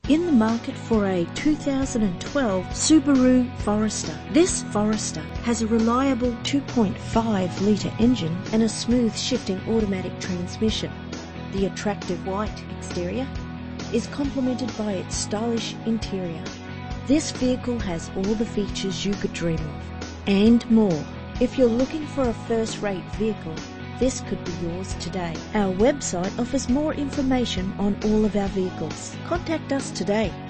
in the market for a 2012 Subaru Forester. This Forester has a reliable 2.5 litre engine and a smooth shifting automatic transmission. The attractive white exterior is complemented by its stylish interior. This vehicle has all the features you could dream of, and more. If you're looking for a first-rate vehicle, this could be yours today. Our website offers more information on all of our vehicles. Contact us today.